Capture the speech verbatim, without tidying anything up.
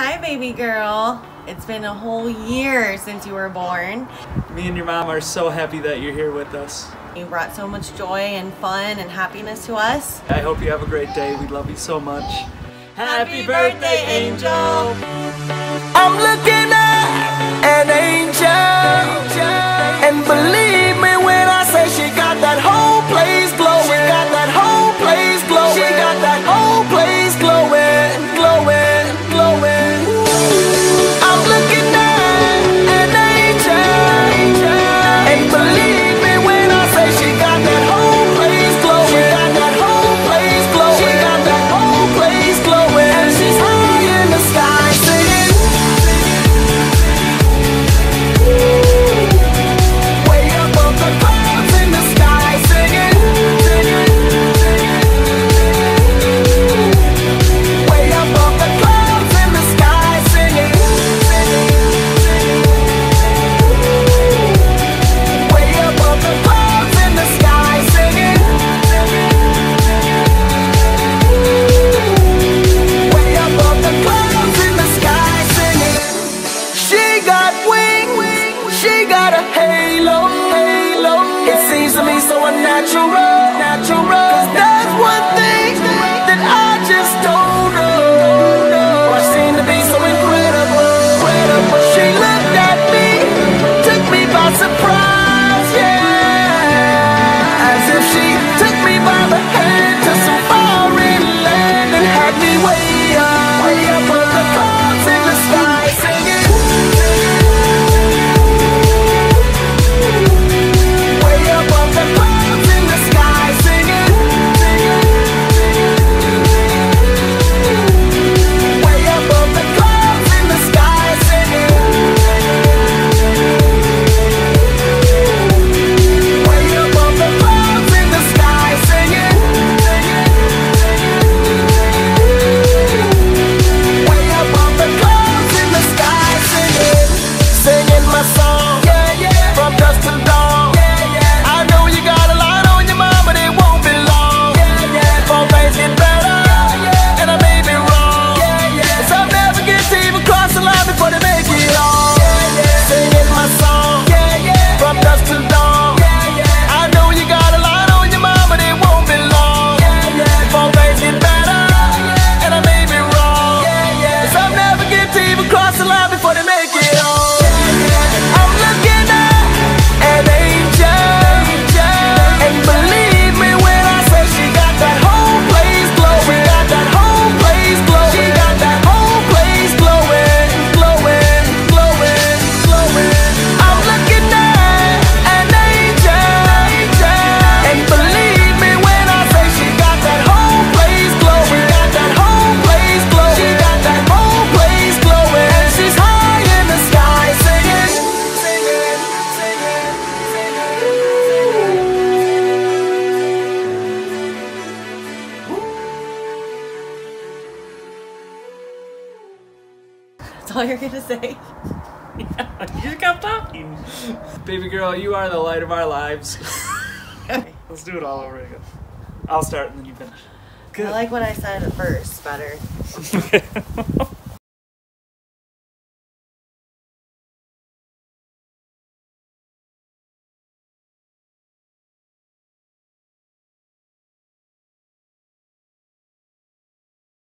Hi, baby girl. It's been a whole year since you were born. Me and your mom are so happy that you're here with us. You brought so much joy and fun and happiness to us. I hope you have a great day. We love you so much. Happy birthday, Angel! I'm looking at an angel, and believe me when I say she got that whole place glowing. She got that whole place glowing. She got that whole place glowing, glowing, glowing. I'm looking at an angel, and believe me when I say she got that whole place glowing. She got that whole place glowing. She got that whole place glowing, and she's high in the sky singing. Way above the clouds in the sky singing. Way above the clouds in the sky singing. Way above the clouds in the sky singing. Way above the clouds in the sky singing. She got wings, she got a halo, halo. It seems to me so unnatural, natural. 'Cause that's one thing that I just don't know. Why she seemed to be so incredible, incredible. She looked at me, took me by surprise, yeah. As if she took me by the hand to some foreign land and had me way up, way above the clouds in the sky singing. Way above the clouds in the sky singing. Way above the clouds in the sky singing. Way above the clouds in the sky singing. Way above the clouds in the sky singing. Singing my song, yeah, yeah. From dusk till dawn, yeah, yeah. I know you got a lot on your mind, but it won't be long, yeah, yeah. Before things get better, yeah, yeah. And I may be wrong, yeah, yeah. Some never get to even cross the line before they make it on, yeah, yeah. Singing my song, yeah, yeah. From dusk till dawn, yeah, yeah. I know you got a lot on your mind, but it won't be long, yeah, yeah. Before things get better, yeah, yeah. And I may be wrong, yeah, yeah. Some never get to even cross the line before they make it on. I'm looking at an angel, and believe me when I say she got that whole place glowing. She got that whole place glowing. She got that whole place glowing, glowing, glowing, glowing. I'm looking at an angel, and believe me when I say she got that whole place glowing. She got that whole place glowing. She got that whole place glowing, and she's high in the sky singing, singing, singing, That's all you're gonna say? Yeah, you just kept talking. Baby girl, you are the light of our lives. Let's do it all over again. I'll start and then you finish. I like what I said at first better.